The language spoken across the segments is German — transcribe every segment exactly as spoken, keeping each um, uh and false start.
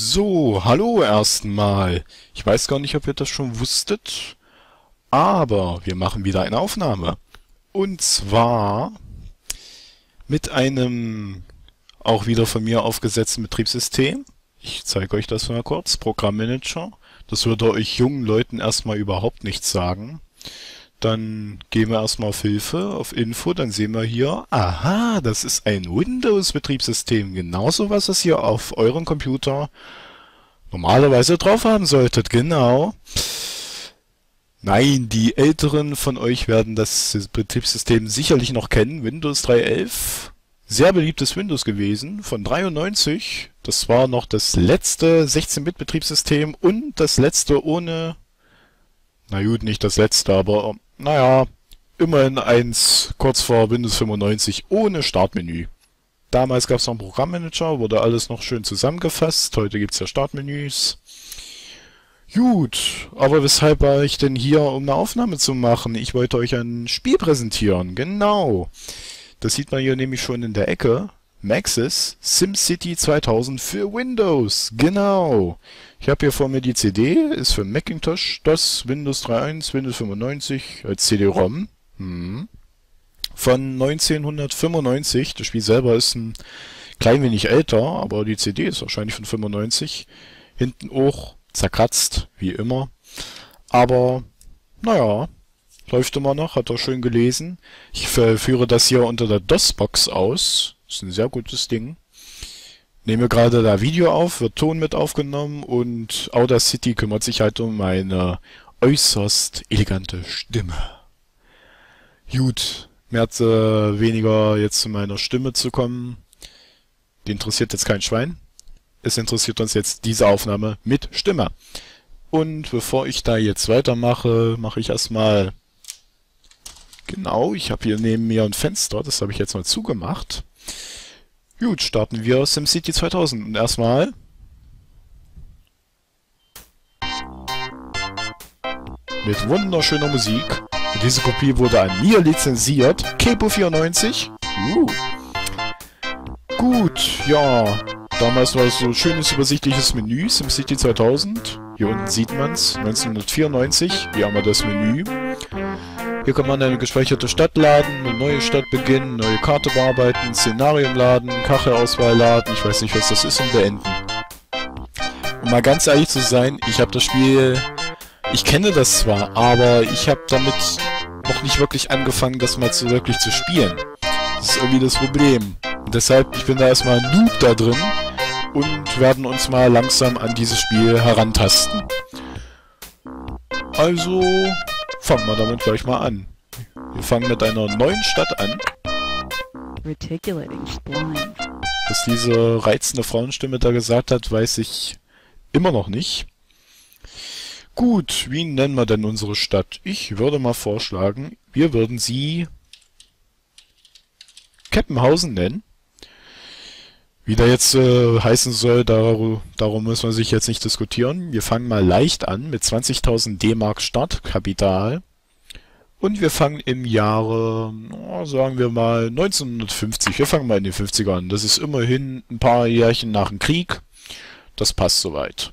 So, hallo erstmal. Ich weiß gar nicht, ob ihr das schon wusstet, aber wir machen wieder eine Aufnahme. Und zwar mit einem auch wieder von mir aufgesetzten Betriebssystem. Ich zeige euch das mal kurz. Programmmanager. Das würde euch jungen Leuten erstmal überhaupt nichts sagen. Dann gehen wir erstmal auf Hilfe, auf Info, dann sehen wir hier, aha, das ist ein Windows-Betriebssystem, genauso was es hier auf eurem Computer normalerweise drauf haben solltet, genau. Nein, die Älteren von euch werden das Betriebssystem sicherlich noch kennen, Windows drei Punkt elf, sehr beliebtes Windows gewesen, von dreiundneunzig, das war noch das letzte sechzehn Bit Betriebssystem und das letzte ohne, na gut, nicht das letzte, aber naja, immerhin eins kurz vor Windows fünfundneunzig ohne Startmenü. Damals gab es noch einen Programmmanager, wurde alles noch schön zusammengefasst. Heute gibt es ja Startmenüs. Gut, aber weshalb war ich denn hier, um eine Aufnahme zu machen? Ich wollte euch ein Spiel präsentieren, genau. Das sieht man hier nämlich schon in der Ecke. Maxis SimCity zweitausend für Windows, genau. Ich habe hier vor mir die C D, ist für Macintosh, das Windows drei Punkt eins, Windows fünfundneunzig als C D-ROM. Hm. Von neunzehnhundertfünfundneunzig, das Spiel selber ist ein klein wenig älter, aber die C D ist wahrscheinlich von fünfundneunzig. Hinten auch zerkratzt, wie immer. Aber, naja, läuft immer noch, hat er schön gelesen. Ich führe das hier unter der DOS-Box aus. Ist ein sehr gutes Ding. Nehme gerade da Video auf, wird Ton mit aufgenommen und Audacity kümmert sich halt um meine äußerst elegante Stimme. Gut, mehr hat äh, weniger jetzt zu meiner Stimme zu kommen. Die interessiert jetzt kein Schwein. Es interessiert uns jetzt diese Aufnahme mit Stimme. Und bevor ich da jetzt weitermache, mache ich erstmal... Genau, ich habe hier neben mir ein Fenster, das habe ich jetzt mal zugemacht. Gut, starten wir SimCity zweitausend und erstmal mit wunderschöner Musik. Und diese Kopie wurde an mir lizenziert. Kepo vierundneunzig. Uh. Gut, ja. Damals war es so ein schönes übersichtliches Menü, SimCity zweitausend. Hier unten sieht man es, neunzehnhundertvierundneunzig. Hier haben wir das Menü. Hier kann man eine gespeicherte Stadt laden, eine neue Stadt beginnen, neue Karte bearbeiten, Szenarium laden, Kachelauswahl laden, ich weiß nicht, was das ist, und beenden. Um mal ganz ehrlich zu sein, ich habe das Spiel, ich kenne das zwar, aber ich habe damit noch nicht wirklich angefangen, das mal zu, wirklich zu spielen. Das ist irgendwie das Problem. Und deshalb, ich bin da erstmal ein Noob da drin und werden uns mal langsam an dieses Spiel herantasten. Also... fangen wir damit gleich mal an. Wir fangen mit einer neuen Stadt an. Was diese reizende Frauenstimme da gesagt hat, weiß ich immer noch nicht. Gut, wie nennen wir denn unsere Stadt? Ich würde mal vorschlagen, wir würden sie Keppenhausen nennen. Wie der jetzt äh, heißen soll, dar darum muss man sich jetzt nicht diskutieren. Wir fangen mal leicht an mit zwanzigtausend D-Mark Startkapital. Und wir fangen im Jahre, oh, sagen wir mal, neunzehnhundertfünfzig. Wir fangen mal in den fünfzigern an. Das ist immerhin ein paar Jährchen nach dem Krieg. Das passt soweit.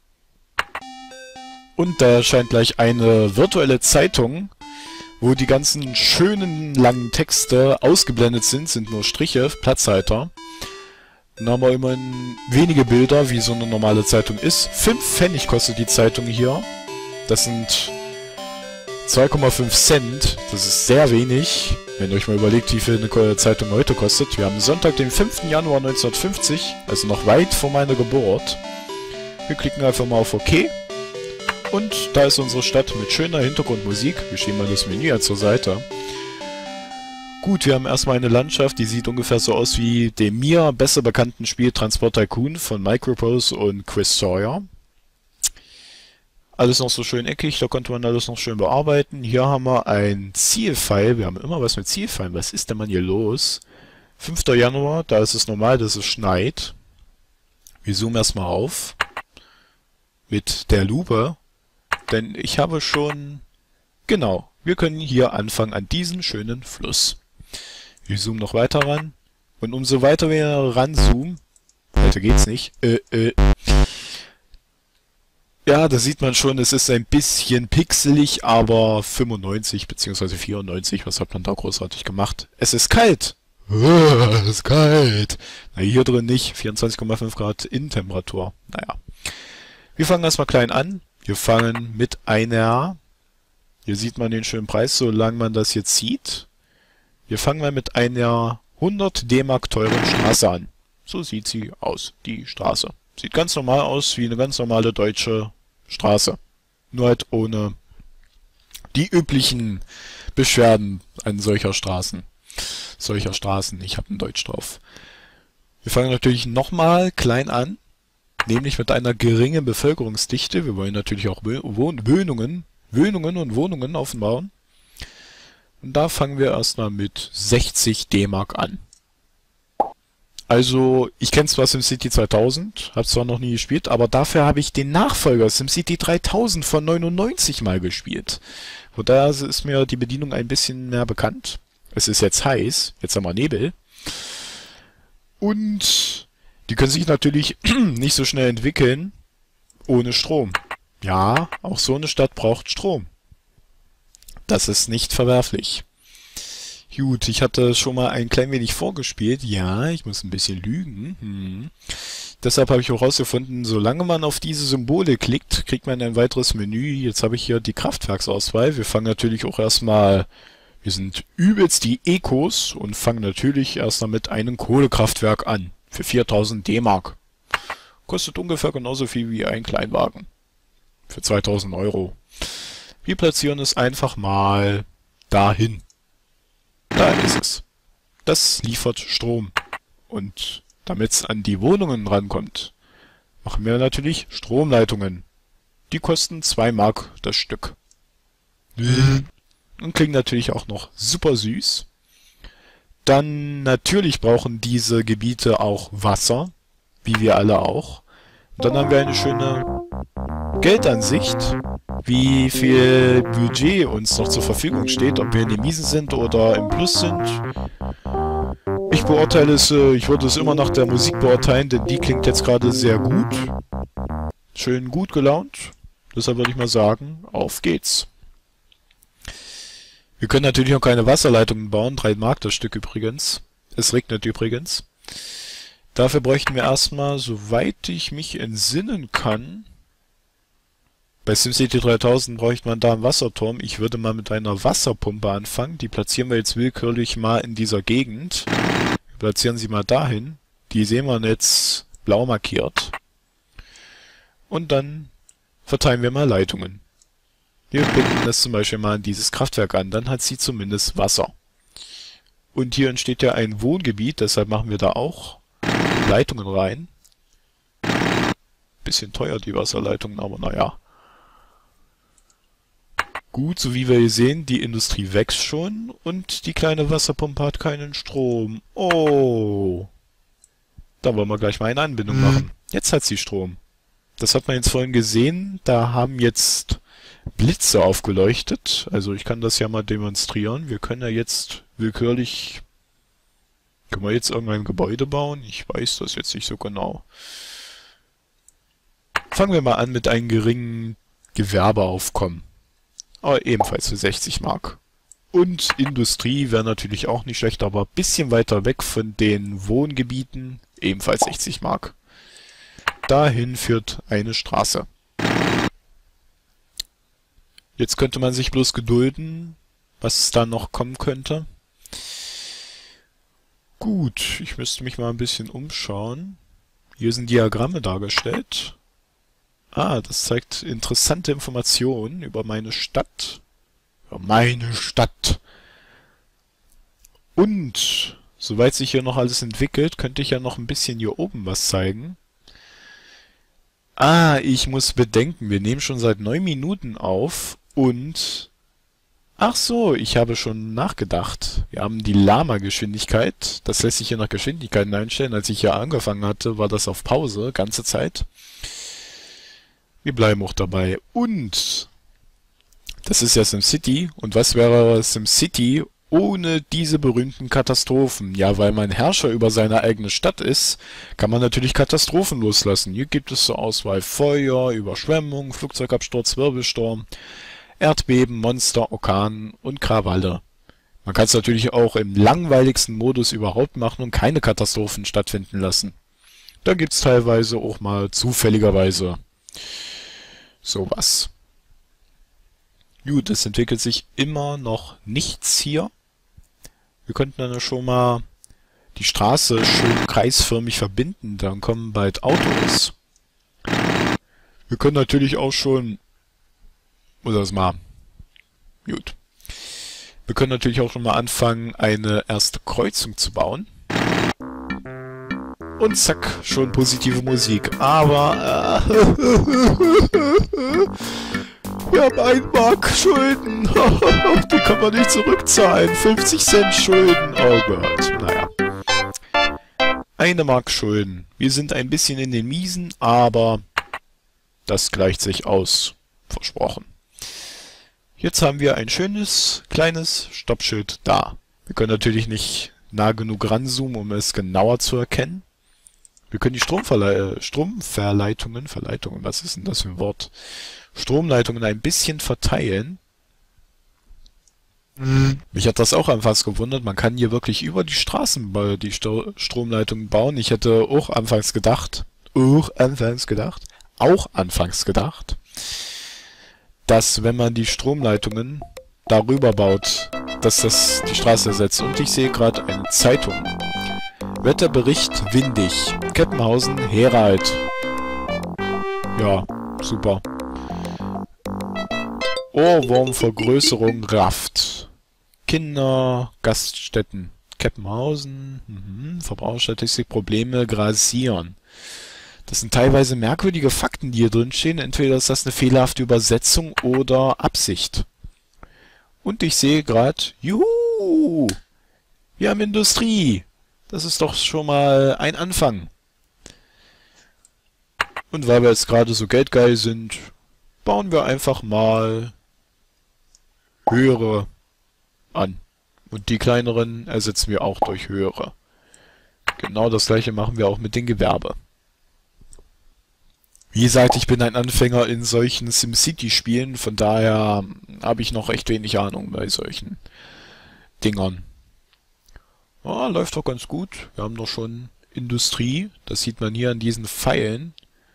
Und da erscheint gleich eine virtuelle Zeitung, wo die ganzen schönen langen Texte ausgeblendet sind, sind nur Striche, Platzhalter. Dann haben wir immerhin wenige Bilder, wie so eine normale Zeitung ist. fünf Pfennig kostet die Zeitung hier. Das sind zwei Komma fünf Cent. Das ist sehr wenig, wenn ihr euch mal überlegt, wie viel eine Zeitung heute kostet. Wir haben Sonntag, den fünften Januar neunzehnhundertfünfzig, also noch weit vor meiner Geburt. Wir klicken einfach mal auf OK. Und da ist unsere Stadt mit schöner Hintergrundmusik. Wir schieben mal das Menü zur Seite. Gut, wir haben erstmal eine Landschaft, die sieht ungefähr so aus wie dem mir besser bekannten Spiel Transport Tycoon von Microprose und Chris Sawyer. Alles noch so schön eckig, da konnte man alles noch schön bearbeiten. Hier haben wir ein Zielpfeil, wir haben immer was mit Zielpfeilen. Was ist denn mal hier los? fünfter Januar, da ist es normal, dass es schneit. Wir zoomen erstmal auf mit der Lupe, denn ich habe schon... Genau, wir können hier anfangen an diesem schönen Fluss. Wir zoomen noch weiter ran. Und umso weiter wir ranzoomen, weiter geht's nicht, äh, äh, Ja, da sieht man schon, es ist ein bisschen pixelig, aber fünfundneunzig bzw. vierundneunzig, was hat man da großartig gemacht? Es ist kalt! Ah, es ist kalt! Na, hier drin nicht, vierundzwanzig Komma fünf Grad Innentemperatur. Naja. Wir fangen erstmal klein an. Wir fangen mit einer, hier sieht man den schönen Preis, solange man das jetzt sieht. Wir fangen mal mit einer hundert D-Mark teuren Straße an. So sieht sie aus, die Straße. Sieht ganz normal aus wie eine ganz normale deutsche Straße. Nur halt ohne die üblichen Beschwerden an solcher Straßen. Solcher Straßen, ich habe ein Deutsch drauf. Wir fangen natürlich nochmal klein an, nämlich mit einer geringen Bevölkerungsdichte. Wir wollen natürlich auch Wohnungen, Wohnungen und Wohnungen aufbauen. Und da fangen wir erstmal mit sechzig D-Mark an. Also, ich kenne zwar SimCity zweitausend, habe zwar noch nie gespielt, aber dafür habe ich den Nachfolger SimCity dreitausend von neunundneunzig mal gespielt. Von daher ist mir die Bedienung ein bisschen mehr bekannt. Es ist jetzt heiß, jetzt haben wir Nebel. Und die können sich natürlich nicht so schnell entwickeln ohne Strom. Ja, auch so eine Stadt braucht Strom. Das ist nicht verwerflich. Gut, ich hatte schon mal ein klein wenig vorgespielt. Ja, ich muss ein bisschen lügen. Hm. Deshalb habe ich auch herausgefunden, solange man auf diese Symbole klickt, kriegt man ein weiteres Menü. Jetzt habe ich hier die Kraftwerksauswahl. Wir fangen natürlich auch erstmal, wir sind übelst die Ecos und fangen natürlich erstmal mit einem Kohlekraftwerk an. Für viertausend D-Mark. Kostet ungefähr genauso viel wie ein Kleinwagen. Für zweitausend Euro. Wir platzieren es einfach mal dahin. Da ist es. Das liefert Strom. Und damit es an die Wohnungen rankommt, machen wir natürlich Stromleitungen. Die kosten zwei Mark das Stück. Und klingen natürlich auch noch super süß. Dann natürlich brauchen diese Gebiete auch Wasser, wie wir alle auch. Und dann haben wir eine schöne Geldansicht, wie viel Budget uns noch zur Verfügung steht, ob wir in den Miesen sind oder im Plus sind. Ich beurteile es, ich würde es immer nach der Musik beurteilen, denn die klingt jetzt gerade sehr gut. Schön gut gelaunt. Deshalb würde ich mal sagen, auf geht's. Wir können natürlich auch keine Wasserleitungen bauen, drei Mark das Stück übrigens. Es regnet übrigens. Dafür bräuchten wir erstmal, soweit ich mich entsinnen kann, bei SimCity dreitausend bräuchte man da einen Wasserturm. Ich würde mal mit einer Wasserpumpe anfangen. Die platzieren wir jetzt willkürlich mal in dieser Gegend. Wir platzieren sie mal dahin. Die sehen wir jetzt blau markiert. Und dann verteilen wir mal Leitungen. Wir binden das zum Beispiel mal an dieses Kraftwerk an. Dann hat sie zumindest Wasser. Und hier entsteht ja ein Wohngebiet. Deshalb machen wir da auch Leitungen rein. Bisschen teuer die Wasserleitungen, aber naja. Gut, so wie wir hier sehen, die Industrie wächst schon und die kleine Wasserpumpe hat keinen Strom. Oh. Da wollen wir gleich mal eine Anbindung machen. Jetzt hat sie Strom. Das hat man jetzt vorhin gesehen. Da haben jetzt Blitze aufgeleuchtet. Also ich kann das ja mal demonstrieren. Wir können ja jetzt willkürlich... Können wir jetzt irgendein Gebäude bauen? Ich weiß das jetzt nicht so genau. Fangen wir mal an mit einem geringen Gewerbeaufkommen. Aber ebenfalls für sechzig Mark. Und Industrie wäre natürlich auch nicht schlecht, aber ein bisschen weiter weg von den Wohngebieten, ebenfalls sechzig Mark. Dahin führt eine Straße. Jetzt könnte man sich bloß gedulden, was da noch kommen könnte. Gut, ich müsste mich mal ein bisschen umschauen. Hier sind Diagramme dargestellt. Ah, das zeigt interessante Informationen über meine Stadt. Über meine Stadt. Und, soweit sich hier noch alles entwickelt, könnte ich ja noch ein bisschen hier oben was zeigen. Ah, ich muss bedenken, wir nehmen schon seit neun Minuten auf und... Ach so, ich habe schon nachgedacht. Wir haben die Lama-Geschwindigkeit. Das lässt sich hier nach Geschwindigkeiten einstellen. Als ich hier angefangen hatte, war das auf Pause, ganze Zeit. Wir bleiben auch dabei. Und das ist ja SimCity. Und was wäre SimCity ohne diese berühmten Katastrophen. Ja, weil man Herrscher über seine eigene Stadt ist, kann man natürlich Katastrophen loslassen. Hier gibt es zur Auswahl Feuer, Überschwemmung, Flugzeugabsturz, Wirbelsturm, Erdbeben, Monster, Orkan und Krawalle. Man kann es natürlich auch im langweiligsten Modus überhaupt machen und keine Katastrophen stattfinden lassen. Da gibt es teilweise auch mal zufälligerweise sowas. Gut, es entwickelt sich immer noch nichts hier. Wir könnten dann schon mal die Straße schön kreisförmig verbinden, dann kommen bald Autos. Wir können natürlich auch schon, oder das mal, gut. Wir können natürlich auch schon mal anfangen, eine erste Kreuzung zu bauen. Und zack, schon positive Musik. Aber, äh, wir haben einen Mark Schulden. Die kann man nicht zurückzahlen. fünfzig Cent Schulden. Oh Gott, naja. Eine Mark Schulden. Wir sind ein bisschen in den Miesen, aber das gleicht sich aus. Versprochen. Jetzt haben wir ein schönes, kleines Stoppschild da. Wir können natürlich nicht nah genug ranzoomen, um es genauer zu erkennen. Wir können die Stromverle Stromverleitungen, Verleitungen, was ist denn das für ein Wort? Stromleitungen ein bisschen verteilen. Mhm. Mich hat das auch anfangs gewundert. Man kann hier wirklich über die Straßen die Sto Stromleitungen bauen. Ich hätte auch anfangs gedacht, auch anfangs gedacht, auch anfangs gedacht, dass wenn man die Stromleitungen darüber baut, dass das die Straße ersetzt. Und ich sehe gerade eine Zeitung. Wetterbericht windig. Keppenhausen, Herald. Ja, super. Ohrwurmvergrößerung rafft. Kinder, Gaststätten. Keppenhausen, mhm. Verbraucherstatistik, Probleme, grasieren. Das sind teilweise merkwürdige Fakten, die hier drin stehen. Entweder ist das eine fehlerhafte Übersetzung oder Absicht. Und ich sehe gerade, juhu, wir haben Industrie. Das ist doch schon mal ein Anfang. Und weil wir jetzt gerade so geldgeil sind, bauen wir einfach mal höhere an. Und die kleineren ersetzen wir auch durch höhere. Genau das gleiche machen wir auch mit dem Gewerbe. Wie gesagt, ich bin ein Anfänger in solchen SimCity-Spielen, von daher habe ich noch recht wenig Ahnung bei solchen Dingern. Ah, läuft doch ganz gut. Wir haben doch schon Industrie. Das sieht man hier an diesen Pfeilen.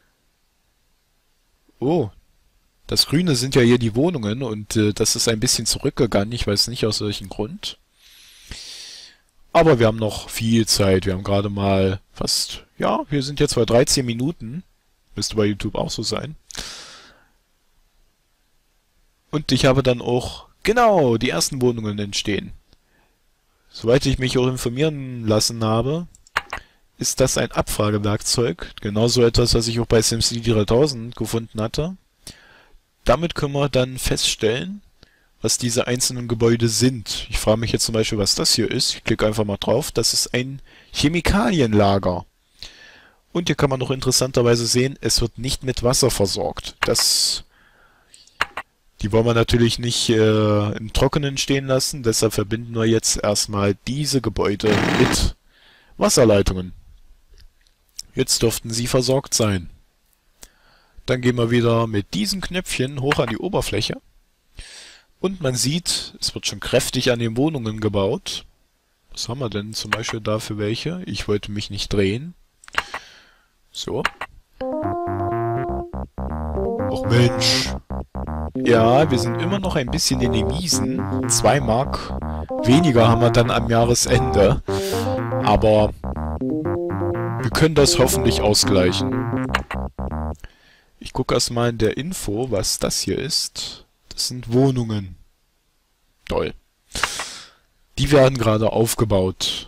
Oh, das Grüne sind ja hier die Wohnungen und äh, das ist ein bisschen zurückgegangen. Ich weiß nicht aus welchem Grund. Aber wir haben noch viel Zeit. Wir haben gerade mal fast, ja, wir sind jetzt bei dreizehn Minuten. Müsste bei YouTube auch so sein. Und ich habe dann auch, genau, die ersten Wohnungen entstehen. Soweit ich mich auch informieren lassen habe, ist das ein Abfragewerkzeug. Genauso etwas, was ich auch bei SimCity dreitausend gefunden hatte. Damit können wir dann feststellen, was diese einzelnen Gebäude sind. Ich frage mich jetzt zum Beispiel, was das hier ist. Ich klicke einfach mal drauf. Das ist ein Chemikalienlager. Und hier kann man noch interessanterweise sehen, es wird nicht mit Wasser versorgt. Das, die wollen wir natürlich nicht äh, im Trockenen stehen lassen. Deshalb verbinden wir jetzt erstmal diese Gebäude mit Wasserleitungen. Jetzt dürften sie versorgt sein. Dann gehen wir wieder mit diesen Knöpfchen hoch an die Oberfläche. Und man sieht, es wird schon kräftig an den Wohnungen gebaut. Was haben wir denn zum Beispiel da für welche? Ich wollte mich nicht drehen. So. Och Mensch. Ja, wir sind immer noch ein bisschen in den Miesen. Zwei Mark weniger haben wir dann am Jahresende. Aber wir können das hoffentlich ausgleichen. Ich gucke erstmal in der Info, was das hier ist. Das sind Wohnungen. Toll. Die werden gerade aufgebaut.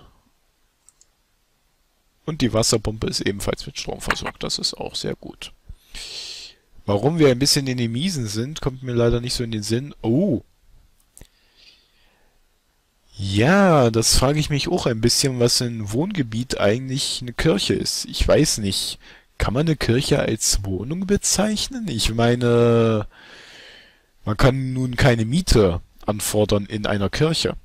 Und die Wasserpumpe ist ebenfalls mit Strom versorgt. Das ist auch sehr gut. Warum wir ein bisschen in den Miesen sind, kommt mir leider nicht so in den Sinn. Oh. Ja, das frage ich mich auch ein bisschen, was ein Wohngebiet eigentlich eine Kirche ist. Ich weiß nicht. Kann man eine Kirche als Wohnung bezeichnen? Ich meine, man kann nun keine Miete anfordern in einer Kirche.